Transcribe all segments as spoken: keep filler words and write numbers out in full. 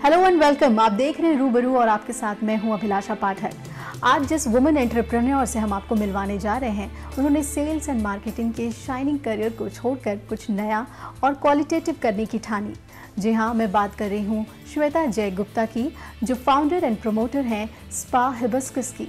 Hello and welcome. आप देख रहे हैं रूबरू और आपके साथ मैं हूं अभिलाषा पाठक। आज जिस वुमेन एंटरप्रेन्योर से हम आपको मिलवाने जा रहे हैं, उन्होंने सेल्स एंड मार्केटिंग के शाइनिंग करियर को छोड़कर कुछ नया और क्वालिटेटिव करने की ठानी। जी हाँ, मैं बात कर रही हूँ श्वेता जय गुप्ता की, जो फाउंडर एंड प्रमोटर हैं स्पा हिबिस्कस की।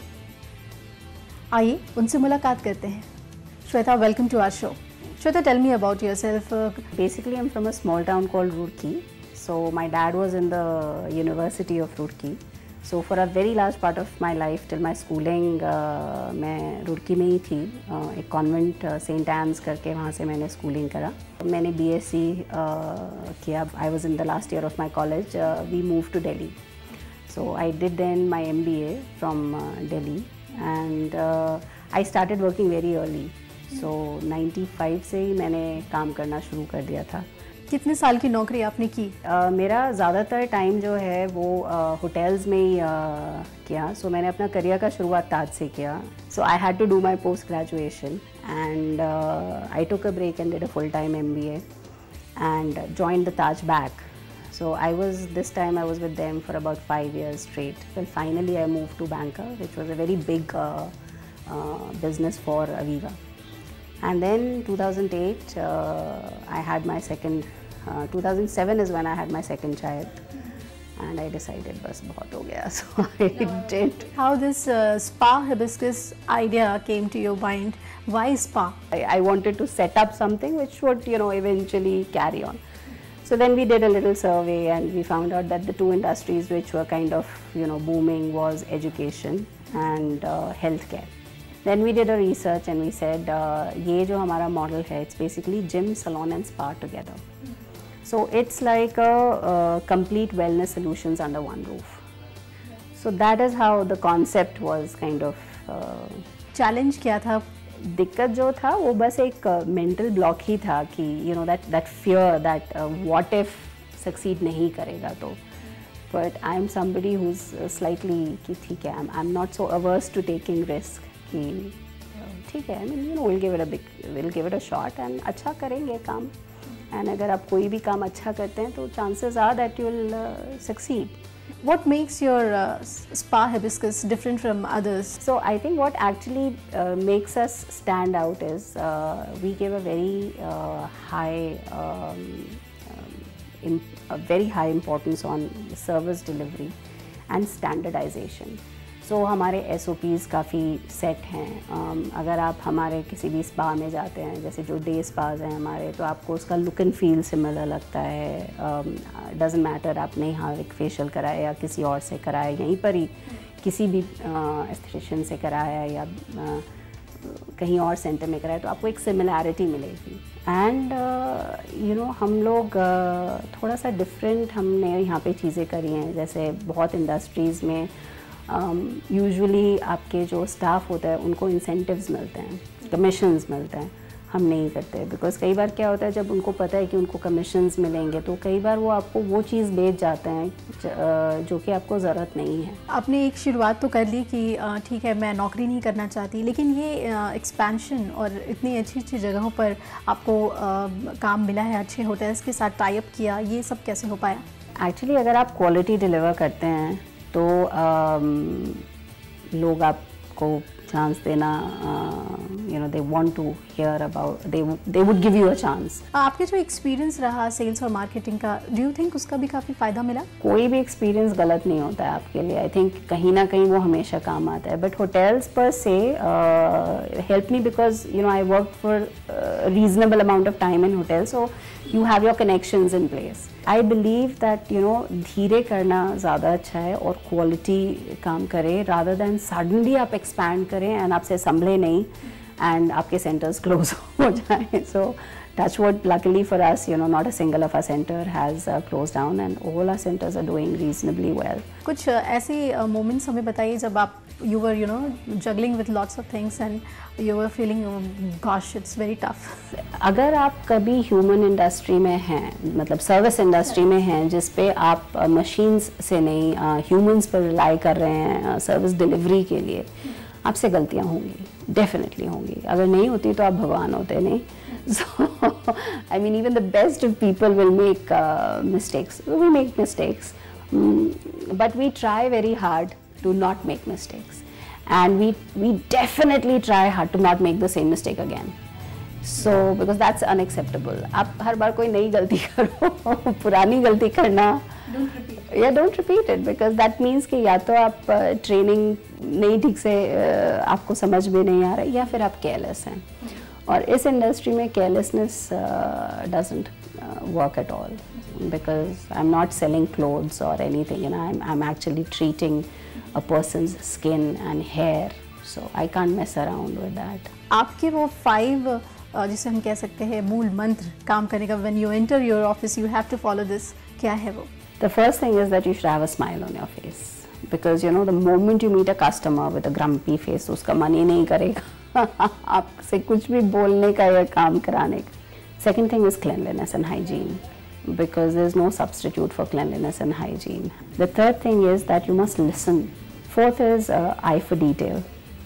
आइए उनसे मुलाकात करते हैं। Shweta, welcome to our show. Sweta, tell me about yourself. Basically, I'm from a small town called Roorkee. So my dad was in the University of Roorkee. So for a very large part of my life, till my schooling, uh, मैं रूरकी में ही थी। uh, एक convent Saint एन्स करके वहाँ से मैंने schooling करा। मैंने बी एस सी किया। I was in the last year of my college. We move to Delhi. So I did then my M B A from Delhi and I started working very early. So ninety five से ही मैंने काम करना शुरू कर दिया था। कितने साल की नौकरी आपने की? uh, मेरा ज़्यादातर टाइम जो है वो होटल्स uh, में ही uh, किया। सो so, मैंने अपना करियर का शुरुआत ताज से किया। So I had to do my post graduation and I took a break and did a full time M B A and joined the Taj back. So I was, this time I was with them for about five years straight. Well, finally I moved to Banker, which was a very big uh, uh, business for Aviva. And then two thousand eight, uh, I had my second, uh, two thousand seven is when I had my second child. And I decided, bas bahut ho gaya, so I did. How this uh, spa hibiscus idea came to your mind? Why spa? I, I wanted to set up something which would, you know, eventually carry on. So then we did a little survey and we found out that the two industries which were kind of, you know, booming was education and uh, healthcare. Then we did a research and we said, uh, ये जो हमारा model है, it's basically gym, salon and spa together. So it's like a, a complete wellness solutions under one roof. So that is how the concept was kind of. Uh, Challenge क्या था? दिक्कत जो था वो बस एक मेंटल ब्लॉक ही था कि you know that that fear that what if succeed नहीं करेगा तो। But I am somebody who is slightly कि ठीक है, I am not so averse to taking risk कि ठीक है, I mean you know will give it a big will give it a shot and अच्छा करेंगे काम। एंड अगर आप कोई भी काम अच्छा करते हैं तो chances are that you will succeed. What makes your uh, spa hibiscus different from others? So I think what actually uh, makes us stand out is uh, we give a very uh, high, um, um, a very high importance on service delivery and standardization. So हमारे S O Ps काफ़ी set हैं। um, अगर आप हमारे किसी भी spa में जाते हैं, जैसे जो डे स्पाज हैं हमारे, तो आपको उसका लुक एंड फील सिमिलर लगता है। डजेंट मैटर आपने यहाँ एक फेशियल कराया या किसी और से कराया, यहीं पर ही किसी भी एस्थेटिशियन uh, से कराया या uh, कहीं और सेंटर में कराया, तो आपको एक सिमिलैरिटी मिलेगी। एंड यू नो हम लोग uh, थोड़ा सा डिफरेंट हमने यहाँ पे चीज़ें करी हैं। जैसे बहुत इंडस्ट्रीज़ में यूजुअली um, आपके जो स्टाफ होता है उनको इंसेंटिव्स मिलते हैं, कमीशंस मिलते हैं। हम नहीं करते बिकॉज कई बार क्या होता है, जब उनको पता है कि उनको कमीशंस मिलेंगे तो कई बार वो आपको वो चीज़ बेच जाते हैं जो कि आपको ज़रूरत नहीं है। आपने एक शुरुआत तो कर ली कि ठीक है मैं नौकरी नहीं करना चाहती, लेकिन ये एक्सपेंशन और इतनी अच्छी अच्छी जगहों पर आपको आ, काम मिला है, अच्छे होटल्स के साथ टाई अप किया, ये सब कैसे हो पाया? एक्चुअली अगर आप क्वालिटी डिलीवर करते हैं तो um, लोग आपको चांस देना, you know they want to hear about, they they would give you a chance. आपके जो एक्सपीरियंस रहा सेल्स और मार्केटिंग का, डू यू थिंक उसका भी काफ़ी फ़ायदा मिला? कोई भी एक्सपीरियंस गलत नहीं होता है आपके लिए। आई थिंक कहीं ना कहीं वो हमेशा काम आता है। बट होटल्स पर से help me because you know I work for reasonable amount of time in hotel, so you have your connections in place. I believe that you know धीरे करना ज़्यादा अच्छा है और क्वालिटी काम करे, रादर दैन सडनली आप एक्सपैंड करें एंड आपसे संभले नहीं एंड आपके सेंटर्स क्लोज हो जाएं। So touch wood, luckily for us, you know, not a single of our center has uh, closed down and all our centers are doing reasonably well. कुछ uh, ऐसे uh, moments हमें बताइए जब आप you were you know juggling with lots of things and you were feeling oh, gosh it's very tough. अगर आप कभी human industry में हैं, मतलब सर्विस इंडस्ट्री में हैं जिस पे आप मशीन्स uh, से नहीं ह्यूमंस uh, पर रिलाई कर रहे हैं सर्विस uh, डिलीवरी के लिए, आपसे गलतियाँ होंगी, डेफिनेटली होंगी। अगर नहीं होती तो आप भगवान होते नहीं। So, I mean, even the best of people will make uh, mistakes. We make mistakes. But we try very hard to not make mistakes, and we we definitely try hard to not make the same mistake again. So because that's unacceptable. आप हर बार कोई नई गलती करो, पुरानी गलती करना, Don't repeat. या don't repeat it, because that means कि या तो आप ट्रेनिंग नहीं ठीक से uh, आपको समझ में नहीं आ रहा है, या फिर आप केयरलेस हैं. और इस इंडस्ट्री में carelessness doesn't work at all, because I am not selling clothes और anything, you know, I am actually treating a person's skin and hair, so I can't mess around with that. आपके वो five जिसे हम कह सकते हैं मूल मंत्र काम करने का, when you enter your office you have to follow this, क्या है वो? The first thing is that you should have a smile on your face, because you know the moment you meet a customer with a grumpy face, उसका मन ही नहीं करेगा आपसे कुछ भी बोलने का या काम कराने का. Second thing is cleanliness and hygiene, because there is no substitute for cleanliness and hygiene. The third thing is that you must listen. Fourth is uh, eye for detail.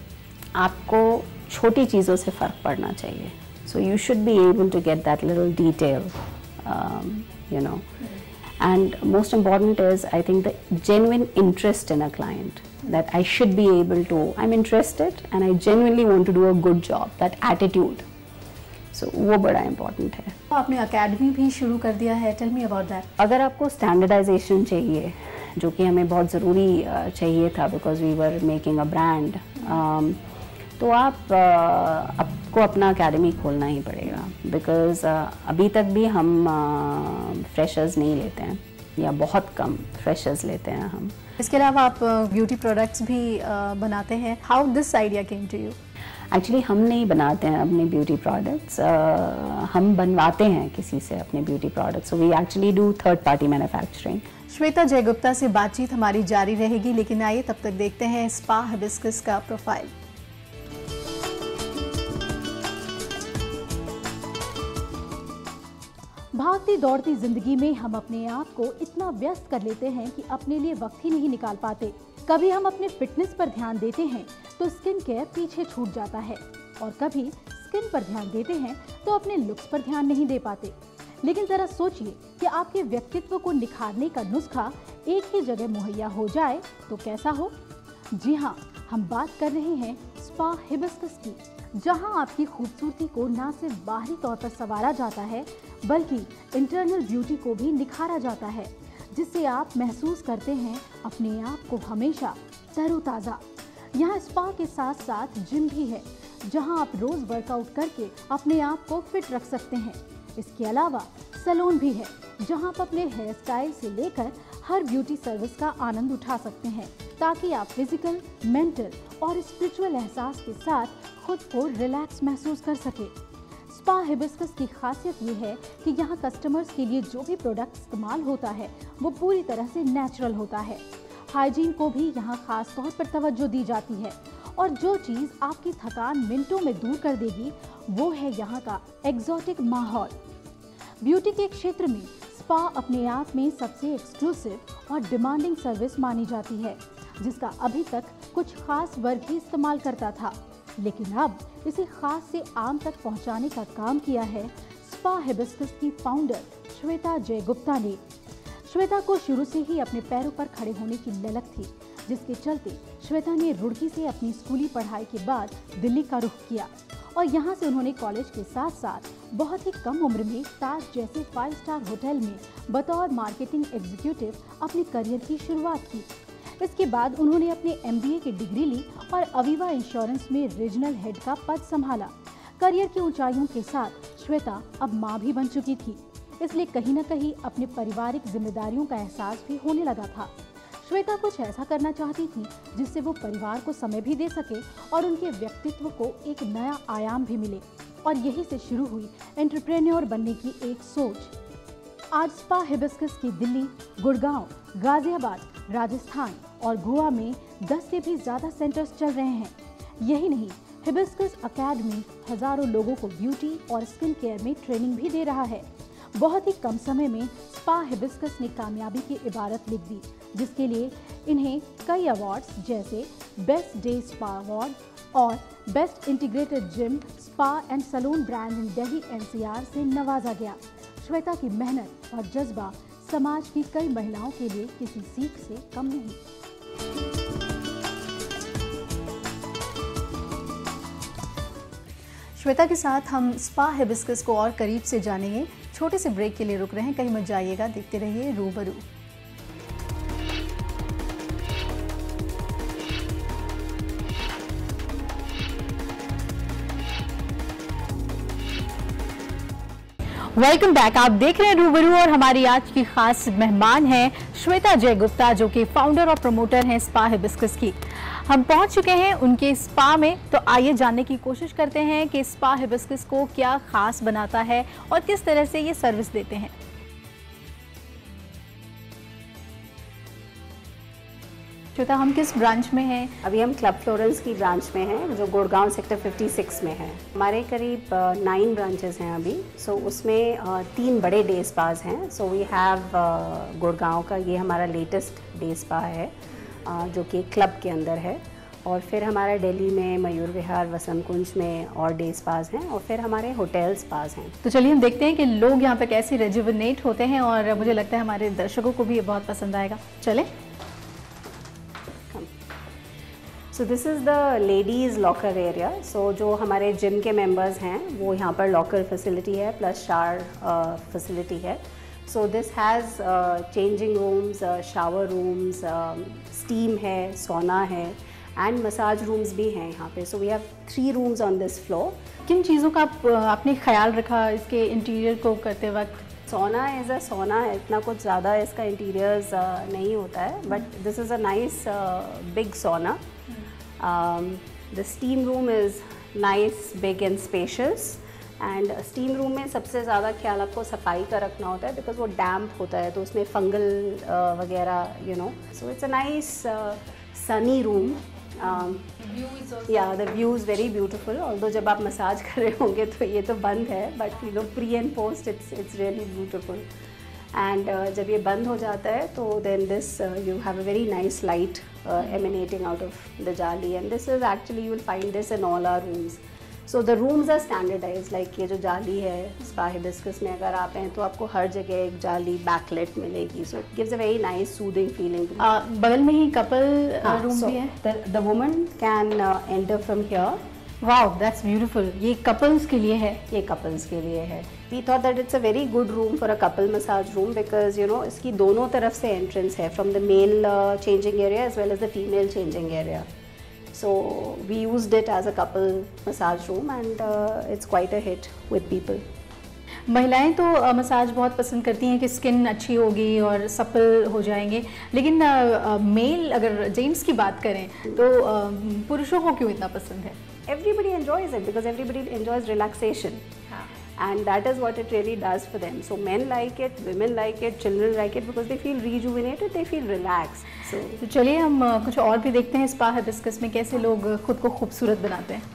आपको छोटी चीज़ों से फ़र्क पड़ना चाहिए. So you should be able to get that little detail, um, you know. And most important is, I think, the genuine interest in a client, that I should be able to, I'm interested and I genuinely want to do a good job, that attitude. So वो बड़ा important है. आपने academy भी शुरू कर दिया है, tell me about that. अगर आपको standardization चाहिए, जो कि हमें बहुत ज़रूरी चाहिए था, because we were making a brand, um, तो आप uh, आपको अपना अकेडमी खोलना ही पड़ेगा, बिकॉज uh, अभी तक भी हम फ्रेशर्स uh, नहीं लेते हैं, या बहुत कम फ्रेशर्स लेते हैं हम. इसके अलावा आप ब्यूटी uh, प्रोडक्ट्स भी uh, बनाते हैं. How this idea came to you? Actually हम नहीं बनाते हैं अपने ब्यूटी प्रोडक्ट्स, uh, हम बनवाते हैं किसी से अपने beauty products. So we actually do third party manufacturing. Shweta Jai Gupta से बातचीत हमारी जारी रहेगी, लेकिन आइए तब तक देखते हैं स्पा हिबिस्कस का प्रोफाइल. भागती दौड़ती जिंदगी में हम अपने आप को इतना व्यस्त कर लेते हैं कि अपने लिए वक्त ही नहीं निकाल पाते. कभी हम अपने फिटनेस पर ध्यान देते हैं तो स्किन केयर पीछे छूट जाता है, और कभी स्किन पर ध्यान देते हैं तो अपने लुक्स पर ध्यान नहीं दे पाते. लेकिन जरा सोचिए कि आपके व्यक्तित्व को निखारने का नुस्खा एक ही जगह मुहैया हो जाए तो कैसा हो. जी हाँ, हम बात कर रहे हैं स्पा हिबिस्कस की, जहां आपकी खूबसूरती को न सिर्फ बाहरी तौर पर संवारा जाता है, बल्कि इंटरनल ब्यूटी को भी निखारा जाता है, जिससे आप महसूस करते हैं अपने आप को हमेशा तरोताज़ा. यहाँ स्पा के साथ साथ जिम भी है, जहां आप रोज़ वर्कआउट करके अपने आप को फिट रख सकते हैं. इसके अलावा सैलून भी है, जहां आप अपने हेयर स्टाइल से लेकर हर ब्यूटी सर्विस का आनंद उठा सकते हैं, ताकि आप फिजिकल, मेंटल और स्पिरिचुअल एहसास के साथ खुद को रिलैक्स महसूस कर सके. स्पा हिबिस्कस की खासियत ये है कि यहाँ कस्टमर्स के लिए जो भी प्रोडक्ट इस्तेमाल होता है वो पूरी तरह से नेचुरल होता है. हाइजीन को भी यहाँ खास तौर पर तवज्जो दी जाती है, और जो चीज़ आपकी थकान मिनटों में दूर कर देगी वो है यहाँ का एग्जॉटिक माहौल. ब्यूटी के क्षेत्र में स्पा अपने आप में सबसे एक्सक्लूसिव और डिमांडिंग सर्विस मानी जाती है, जिसका अभी तक कुछ खास वर्ग ही इस्तेमाल करता था, लेकिन अब इसे खास से आम तक पहुंचाने का काम किया है स्पा हिबिस्कस की फाउंडर श्वेता जय गुप्ता ने. श्वेता को शुरू से ही अपने पैरों पर खड़े होने की ललक थी, जिसके चलते श्वेता ने रुड़की से अपनी स्कूली पढ़ाई के बाद दिल्ली का रुख किया, और यहाँ से उन्होंने कॉलेज के साथ साथ बहुत ही कम उम्र में ताज जैसे फाइव स्टार होटल में बतौर मार्केटिंग एग्जीक्यूटिव अपने करियर की शुरुआत की. इसके बाद उन्होंने अपने एमबीए की डिग्री ली और अवीवा इंश्योरेंस में रीजनल हेड का पद संभाला. करियर की ऊंचाइयों के साथ श्वेता अब मां भी बन चुकी थी, इसलिए कहीं न कहीं अपने पारिवारिक जिम्मेदारियों का एहसास भी होने लगा था. श्वेता कुछ ऐसा करना चाहती थी जिससे वो परिवार को समय भी दे सके और उनके व्यक्तित्व को एक नया आयाम भी मिले, और यही से शुरू हुई एंटरप्रेन्योर बनने की एक सोच. आज स्पा हिबिस्कस की दिल्ली, गुड़गांव, गाजियाबाद, राजस्थान और गोवा में दस से भी ज़्यादा सेंटर्स चल रहे हैं. यही नहीं, हिबिस्कस अकेडमी हजारों लोगों को ब्यूटी और स्किन केयर में ट्रेनिंग भी दे रहा है. बहुत ही कम समय में स्पा हिबिस्कस ने कामयाबी की इबारत लिख दी, जिसके लिए इन्हें कई अवार्ड्स जैसे बेस्ट डे स्पा अवार्ड और best integrated gym, spa and salon brand in Delhi NCR से नवाजा गया. श्वेता की मेहनत और जज्बा समाज की कई महिलाओं के लिए किसी सीख से कम नहीं। श्वेता के साथ हम स्पा हिबिस्कस को और करीब से जानेंगे। छोटे से ब्रेक के लिए रुक रहे हैं, कहीं मत जाइएगा, देखते रहिए रूबरू। Welcome back. आप देख रहे हैं रूबरू और हमारी आज की खास मेहमान हैं श्वेता जय गुप्ता, जो कि फाउंडर और प्रमोटर हैं स्पा हिबिस्कस की। हम पहुंच चुके हैं उनके स्पा में, तो आइए जानने की कोशिश करते हैं कि स्पा हिबिस्कस को क्या खास बनाता है और किस तरह से ये सर्विस देते हैं। श्वेता, हम किस ब्रांच में हैं? अभी हम क्लब फ्लोरेंस की ब्रांच में हैं, जो गुड़गांव सेक्टर छप्पन में है। हमारे करीब नाइन ब्रांचेस हैं अभी। सो so, उसमें uh, तीन बड़े डे स्पाज हैं। सो वी हैव गुड़गांव का, ये हमारा लेटेस्ट डे स्पा है uh, जो कि क्लब के अंदर है। और फिर हमारा दिल्ली में मयूर विहार वसंत कुंज में और डे स्पाज हैं, और फिर हमारे होटल स्पाज हैं। तो चलिए हम देखते हैं कि लोग यहाँ पे कैसे रेजुविनेट होते हैं, और मुझे लगता है हमारे दर्शकों को भी ये बहुत पसंद आएगा। चलें। So this is the ladies locker area. So जो हमारे जिम के मेंबर्स हैं वो यहाँ पर लॉकर फैसिलिटी है, प्लस शावर फैसिलिटी है। So this has changing rooms, shower rooms, steam है, सोना है, एंड मसाज रूम्स भी हैं यहाँ पे। So we have three rooms on this floor. किन चीज़ों का आप, आपने ख्याल रखा इसके इंटीरियर को करते वक्त? सोना इज़ अ सोना है, इतना कुछ ज़्यादा इसका इंटीरियर्स uh, नहीं होता है, but this is a nice big sauna. Um, the steam room is nice, big and spacious, and steam room में सबसे ज़्यादा ख्याल आपको सफाई का रखना होता है, because वो damp होता है तो उसमें फंगल uh, वगैरह, you know, so it's a nice uh, sunny room. Um, view is also yeah, the view is very beautiful. Although जब आप मसाज कर रहे होंगे तो ये तो बंद है, but you know pre and post it's it's really beautiful. And uh, जब ये बंद हो जाता है तो then this uh, you have a very nice light uh, emanating out of the jali, and this is actually you will find this in all our rooms. So the rooms are standardized, like ये जो जाली है Spa hibiscus में अगर आप हैं तो आपको हर जगह एक जाली बैकलेट मिलेगी, so it gives a very nice soothing feeling. uh, बगल में ही कपल रूम so भी है। the, the woman can uh, enter from here. Wow, that's beautiful. ये कपल्स के लिए है? ये कपल्स के लिए है। We thought that it's a very good room for a couple massage room, because you know इसकी दोनों तरफ से एंट्रेंस है, from the male changing area as well as the female changing area. So we used it as a couple massage room, and it's quite a hit with people. महिलाएं तो uh, massage बहुत पसंद करती हैं कि skin अच्छी होगी और सपल हो जाएंगे, लेकिन मेल uh, अगर जेंट्स की बात करें तो uh, पुरुषों को क्यों इतना पसंद है? Everybody enjoys it because everybody enjoys relaxation. And that is what it really does for them. So men like it, women like it, children like it because they feel rejuvenated, they feel relaxed. So तो चलिए हम uh, कुछ और भी देखते हैं Spa hibiscus में कैसे लोग खुद को खूबसूरत बनाते हैं।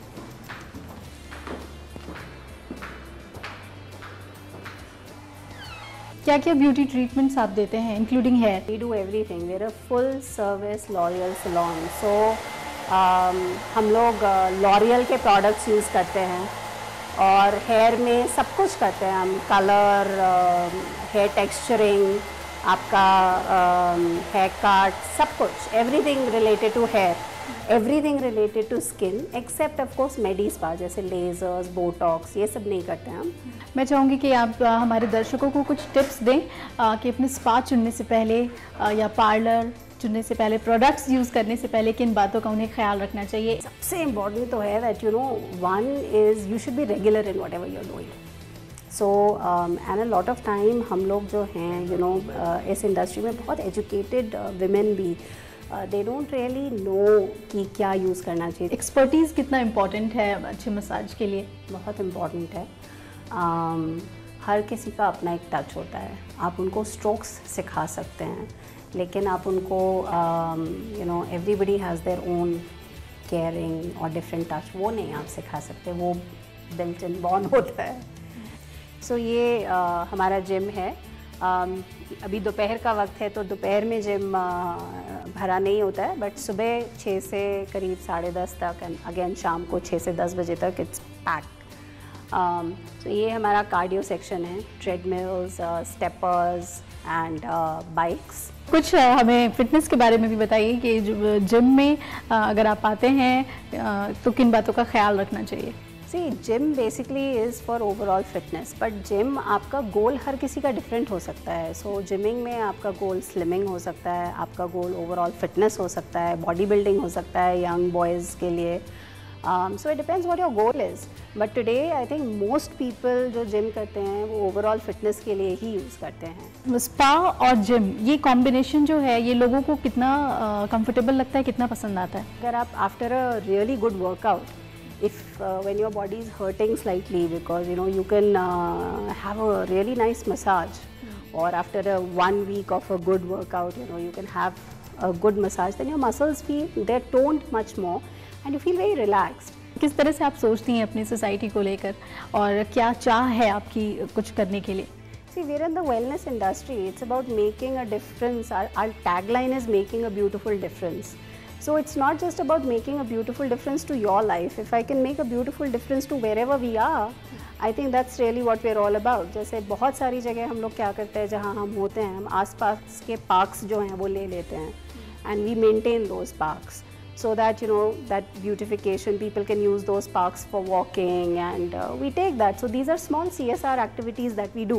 क्या क्या ब्यूटी ट्रीटमेंट्स आप देते हैं including hair? we do everything. We're a full service L'Oreal salon. So um, हम लोग लॉरियल uh, के प्रोडक्ट्स यूज़ करते हैं, और हेयर में सब कुछ करते हैं हम, कलर, हेयर टेक्सचरिंग, आपका हेयर कट, सब कुछ, everything related to hair, everything related to skin, except of course medi spa जैसे लेजर्स, बोटॉक्स, ये सब नहीं करते हैं हम। मैं चाहूँगी कि आप आ, हमारे दर्शकों को कुछ टिप्स दें आ, कि अपने स्पा चुनने से पहले आ, या पार्लर चुनने से पहले, प्रोडक्ट्स यूज़ करने से पहले किन बातों का उन्हें ख्याल रखना चाहिए। सबसे इम्पॉर्टेंट तो है that you know one is you should be regular in whatever you are doing. So and a lot of time हम लोग जो हैं यू नो इस इंडस्ट्री में बहुत एजुकेटेड विमेन भी दे डोंट रियली नो कि क्या यूज़ करना चाहिए। एक्सपर्टीज़ कितना इम्पॉर्टेंट है अच्छे मसाज के लिए? बहुत इम्पॉर्टेंट है। um, हर किसी का अपना एक टच होता है। आप उनको स्ट्रोक्स सिखा सकते हैं, लेकिन आप उनको you know everybody has their own caring और डिफरेंट टच, वो नहीं आप सिखा सकते, वो बिल्ट इन बॉर्न होता है। सो so, ये uh, हमारा जिम है। um, अभी दोपहर का वक्त है तो दोपहर में जिम uh, भरा नहीं होता है, बट सुबह छः से करीब साढ़े दस तक, एंड अगेन शाम को छः से दस बजे तक इट्स पैक्ड। तो ये हमारा कार्डियो सेक्शन है, ट्रेडमिल्स, स्टेपर्स एंड बाइक्स। कुछ uh, हमें फिटनेस के बारे में भी बताइए कि जिम में uh, अगर आप आते हैं uh, तो किन बातों का ख्याल रखना चाहिए? See gym basically is for overall fitness, but gym आपका गोल हर किसी का डिफरेंट हो सकता है। सो so, जिमिंग में आपका गोल स्लिमिंग हो सकता है, आपका गोल ओवरऑल फिटनेस हो सकता है, बॉडी बिल्डिंग हो सकता है यंग बॉयज़ के लिए। So it depends what your goal is, but today I think most people जो जिम करते हैं वो ओवरऑल फिटनेस के लिए ही यूज़ करते हैं। स्पा और जिम ये कॉम्बिनेशन जो है ये लोगों को कितना कंफर्टेबल uh, लगता है, कितना पसंद आता है? अगर आप after a really good workout, if uh, when your body is hurting slightly, because you know you can uh, have a really nice massage, mm. or after a one week of a good workout, you know you can have a good massage, then your muscles feel they're toned much more and you feel very relaxed. किस तरह से आप सोचती हैं अपनी society को लेकर और क्या चाह है आपकी कुछ करने के लिए? See, we're in the wellness industry. It's about making a difference. Our, our tagline is making a beautiful difference. So it's not just about making a beautiful difference to your life. If I can make a beautiful difference to wherever we are, I think that's really what we're all about. जैसे बहुत सारी जगह हम लोग क्या करते हैं, जहाँ हम होते हैं हम आसपास के पार्क्स जो हैं वो ले लेते हैं, and we maintain those parks so that you know that beautification, people can use those parks for walking, and uh, we take that. So these are small C S R activities that we do.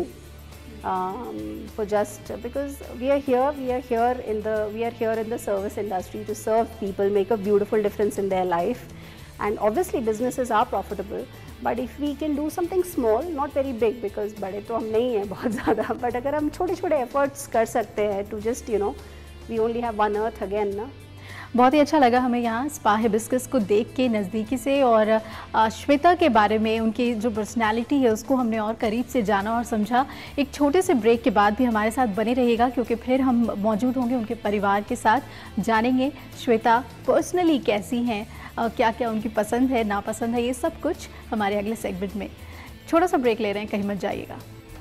Um, for just because we are here, we are here in the we are here in the service industry to serve people, make a beautiful difference in their life, and obviously businesses are profitable. But if we can do something small, not very big, because बड़े तो हम नहीं हैं बहुत ज़्यादा, but अगर हम छोटे छोटे efforts कर सकते हैं to just you know, we only have one earth again ना। बहुत ही अच्छा लगा हमें यहाँ स्पा हिबिस्कस को देख के नज़दीकी से, और श्वेता के बारे में उनकी जो पर्सनालिटी है उसको हमने और करीब से जाना और समझा। एक छोटे से ब्रेक के बाद भी हमारे साथ बने रहिएगा, क्योंकि फिर हम मौजूद होंगे उनके परिवार के साथ, जानेंगे श्वेता पर्सनली कैसी हैं, क्या क्या उनकी पसंद है नापसंद है, ये सब कुछ हमारे अगले सेगमेंट में। छोटा सा ब्रेक ले रहे हैं, कहीं मत जाइएगा।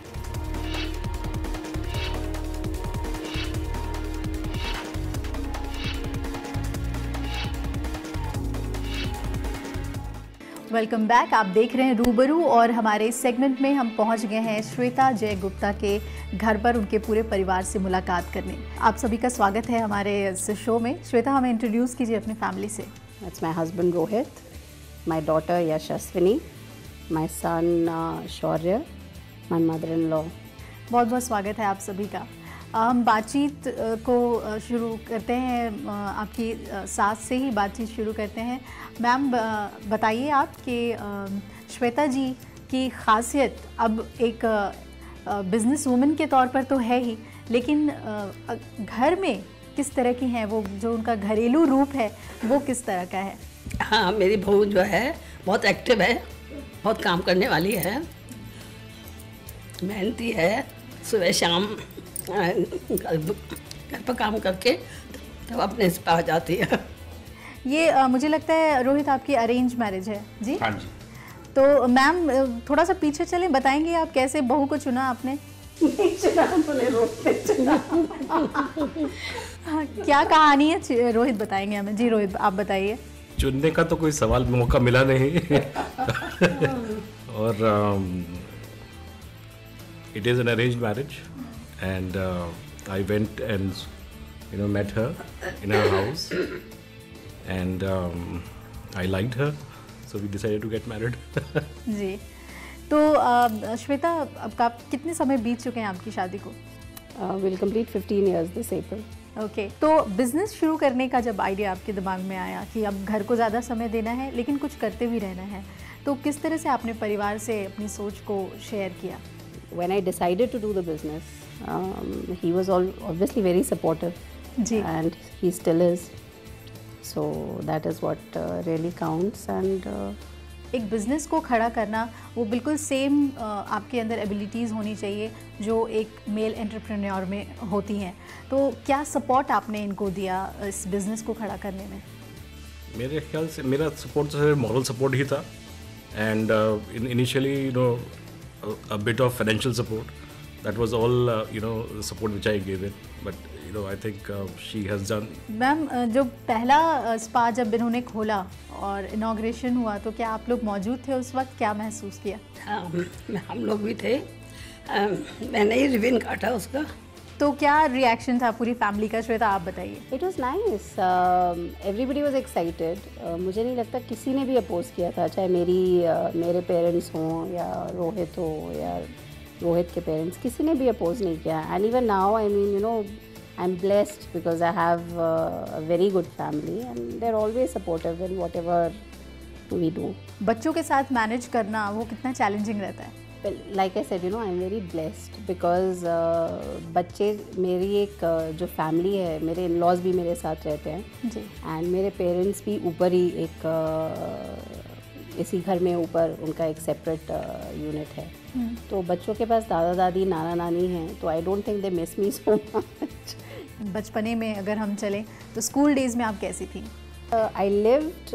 Welcome back. आप देख रहे हैं रूबरू, और हमारे इस सेगमेंट में हम पहुंच गए हैं श्वेता जय गुप्ता के घर पर उनके पूरे परिवार से मुलाकात करने। आप सभी का स्वागत है हमारे इस शो में। श्वेता, हमें इंट्रोड्यूस कीजिए अपनी फैमिली से। That's my husband Rohit, my daughter Yashaswini, my son uh, Shaurya, my mother-in-law. बहुत बहुत स्वागत है आप सभी का। हम बातचीत को शुरू करते हैं, आपकी सास से ही बातचीत शुरू करते हैं। मैम, बताइए आप कि श्वेता जी की खासियत अब एक बिजनेस वुमन के तौर पर तो है ही, लेकिन घर में किस तरह की हैं वो, जो उनका घरेलू रूप है वो किस तरह का है? हाँ, मेरी बहू जो है बहुत एक्टिव है, बहुत काम करने वाली है, मेहनती है, सुबह शाम घर पर काम करके तब अपने से आ जाती है। ये आ, मुझे लगता है रोहित आपकी अरेंज मैरिज है जी? हाँ जी। तो मैम थोड़ा सा पीछे चलें, बताएंगे आप कैसे बहू को चुना आपने? चुना तूने, रोहित ने चुना। क्या कहानी है रोहित बताएंगे हमें। जी रोहित, आप बताइए। चुनने का तो कोई सवाल मौका मिला नहीं और it is an arranged marriage and uh, I went and you know met her in her house and um, I liked her, so we decided to get married. जी, तो uh, श्वेता, अब आप कितने समय बीत चुके हैं आपकी शादी को? uh, we'll complete fifteen years this April. Okay okay. तो बिजनेस शुरू करने का जब आइडिया आपके दिमाग में आया कि अब घर को ज़्यादा समय देना है लेकिन कुछ करते भी रहना है, तो किस तरह से आपने परिवार से अपनी सोच को शेयर किया? When I decided to do the business, um, he was all obviously very supportive, जी. and he still is. So that is what uh, really counts. And uh, एक बिज़नेस को खड़ा करना वो बिल्कुल सेम uh, आपके अंदर एबिलिटीज़ होनी चाहिए जो एक मेल एंटरप्रेन्योर में होती हैं। तो क्या सपोर्ट आपने इनको दिया इस बिज़नेस को खड़ा करने में? मेरे ख्याल से मेरा सपोर्ट तो मॉरल सपोर्ट ही था, and initially you know a bit of financial support. That was all uh, you know support which I gave it. But you know, I think uh, she has done. Ma'am जो पहला spa जब इन्होंने खोला और inauguration हुआ तो क्या आप लोग मौजूद थे उस वक्त, क्या महसूस किया? हाँ, हम लोग भी थे। आ, मैंने ही रिबन काटा उसका। तो क्या रिएक्शन था पूरी फैमिली का, श्वेता आप बताइए। It was nice, everybody was excited. मुझे नहीं लगता किसी ने भी अपोज किया था, चाहे मेरी uh, मेरे पेरेंट्स हों या रोहित हो या रोहित के पेरेंट्स, किसी ने भी अपोज नहीं किया। And even now I mean you know I am blessed because I have a very good family and they are always supportive in whatever we do. बच्चों के साथ मैनेज करना वो कितना चैलेंजिंग रहता है? Like I said you know I am very blessed because बच्चे मेरी एक uh, जो फैमिली है, मेरे इन लॉज भी मेरे साथ रहते हैं जी, एंड मेरे पेरेंट्स भी ऊपर ही एक uh, इसी घर में ऊपर उनका एक सेपरेट यूनिट है। तो बच्चों के पास दादा दादी नाना नानी हैं, तो I don't think they miss me so much. बचपने में अगर हम चलें तो स्कूल डेज में आप कैसी थी? I lived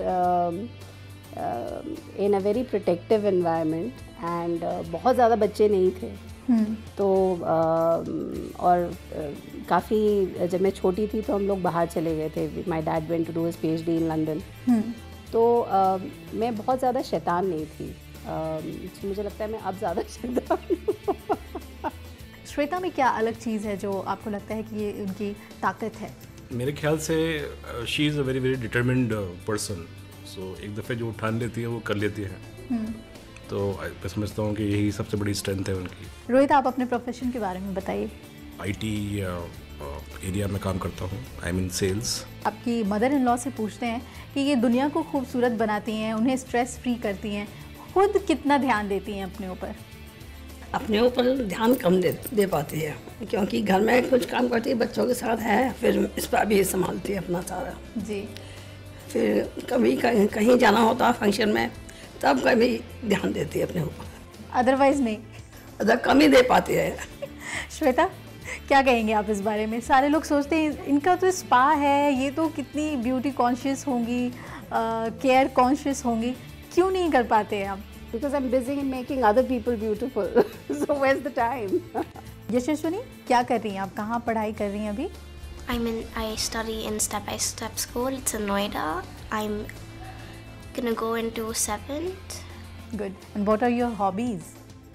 in a very protective environment and बहुत ज़्यादा बच्चे नहीं थे। तो uh, और uh, काफ़ी जब मैं छोटी थी तो हम लोग बाहर चले गए थे। My dad went to do his PhD in London. तो uh, मैं बहुत ज़्यादा शैतान नहीं थी। uh, मुझे लगता है मैं अब ज़्यादा शैतान हूँ। श्वेता में क्या अलग चीज़ है जो आपको लगता है कि ये उनकी ताकत है? मेरे ख्याल से she is a very very determined person. So एक दफ़े जो ठान लेती है वो कर लेती है। तो मैं समझता हूँ कि यही सबसे बड़ी स्ट्रेंथ है उनकी। रोहित आप अपने प्रोफेशन के बारे में बताइए। आईटी एरिया में काम करता हूँ, आई मीन सेल्स। आपकी मदर इन लॉ से पूछते हैं कि ये दुनिया को खूबसूरत बनाती हैं, उन्हें स्ट्रेस फ्री करती हैं, खुद कितना ध्यान देती हैं अपने ऊपर? अपने ऊपर ध्यान कम दे दे पाती है, क्योंकि घर में कुछ काम करती है, बच्चों के साथ है, फिर इस पर भी संभालती है अपना सारा। जी। फिर कभी कहीं कहीं जाना होता है फंक्शन में, तब कभी ध्यान देती है अपने ऊपर, अदरवाइज नहीं? अदर कम ही दे पाती है। श्वेता क्या कहेंगे आप इस बारे में? सारे लोग सोचते हैं इनका तो स्पा है, ये तो कितनी ब्यूटी कॉन्शियस होंगी, केयर कॉन्शियस होंगी, क्यों नहीं कर पाते हैं आप? Because I'm busy in making other people beautiful. So where's the time? यशस्विनी क्या कर रही हैं आप, कहाँ पढ़ाई कर रही हैं अभी? I'm in, I study in Step by Step School. It's in Noida. I'm gonna go into seventh. Good. And what are your hobbies?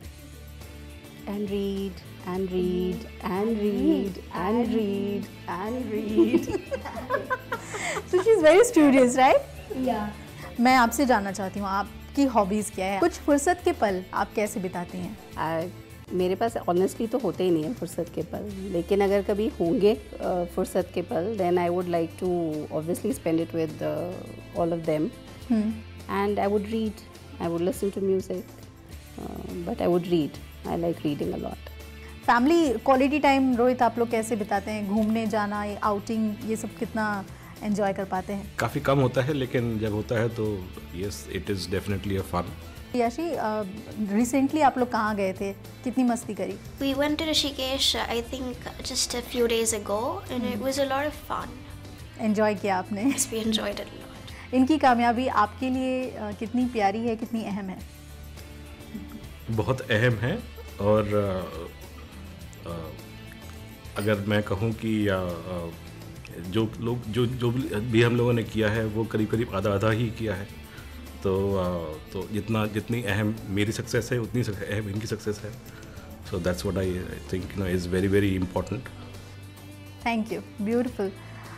And read, and read, and read, and read, and read. So she's very studious, right? Yeah. मैं आपसे जानना चाहती हूँ आपकी hobbies क्या है, कुछ फुर्सत के पल आप कैसे बिताती हैं? I, मेरे पास ऑनेस्टली तो होते ही नहीं है फुर्सत के पल, लेकिन अगर कभी होंगे फुर्सत के पल, then I would like to obviously spend it with all of them and I would read, I would listen to music, but I would read, I like reading a lot. Family quality time Rohit आप लोग कैसे बिताते हैं? घूमने जाना, ये outing, ये सब कितना एंजॉय कर पाते हैं? काफ़ी कम होता है, लेकिन जब होता है तो yes it is definitely a fun. Yashi recently आप लोग कहाँ गए थे, कितनी मस्ती करी? We went to Rishikesh, I think, just a few days ago, and it was a lot of fun. Enjoy किया आपने? Yes, we enjoyed it a lot. इनकी कामयाबी आपके लिए uh, कितनी प्यारी है, कितनी अहम है? बहुत अहम है, और आ, आ, अगर मैं कहूँ कि आ, आ, जो लोग जो जो भी हम लोगों ने किया है वो करीब करीब आधा आधा ही किया है। तो आ, तो जितना जितनी अहम मेरी सक्सेस है उतनी अहम इनकी सक्सेस है। So that's what I think you know is very very important. Thank you, beautiful.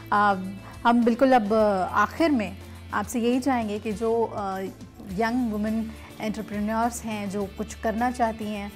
हम बिल्कुल अब आखिर में आपसे यही चाहेंगे कि जो यंग वुमेन एंटरप्रेन्योर्स हैं जो कुछ करना चाहती हैं,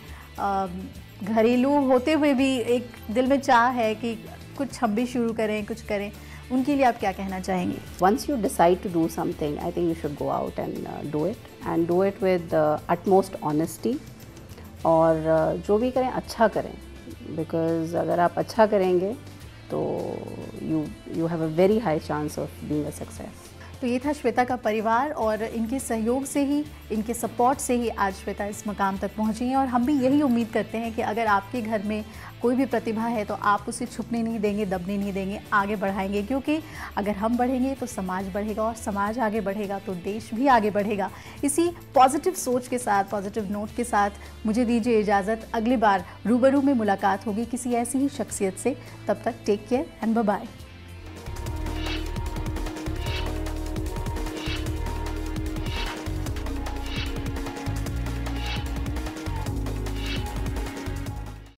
घरेलू होते हुए भी एक दिल में चाह है कि कुछ हम भी शुरू करें, कुछ करें, उनके लिए आप क्या कहना चाहेंगे? Once you decide to do something, I think you should go out and uh, do it, and do it with uh, utmost honesty. और uh, जो भी करें अच्छा करें, because अगर आप अच्छा करेंगे तो you you have a very high chance of being a success. तो ये था श्वेता का परिवार और इनके सहयोग से ही, इनके सपोर्ट से ही आज श्वेता इस मकाम तक पहुंची हैं। और हम भी यही उम्मीद करते हैं कि अगर आपके घर में कोई भी प्रतिभा है तो आप उसे छुपने नहीं देंगे, दबने नहीं देंगे, आगे बढ़ाएंगे, क्योंकि अगर हम बढ़ेंगे तो समाज बढ़ेगा और समाज आगे बढ़ेगा तो देश भी आगे बढ़ेगा। इसी पॉजिटिव सोच के साथ, पॉजिटिव नोट के साथ मुझे दीजिए इजाज़त। अगली बार रूबरू में मुलाकात होगी किसी ऐसी ही शख्सियत से। तब तक take care and bye bye.